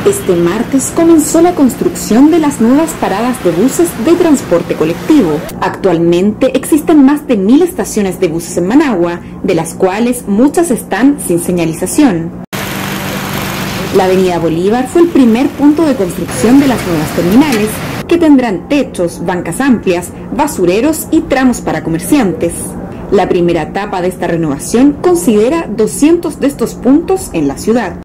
Este martes comenzó la construcción de las nuevas paradas de buses de transporte colectivo. Actualmente existen más de 1000 estaciones de buses en Managua, de las cuales muchas están sin señalización. La avenida Bolívar fue el primer punto de construcción de las nuevas terminales, que tendrán techos, bancas amplias, basureros y tramos para comerciantes. La primera etapa de esta renovación considera 200 de estos puntos en la ciudad.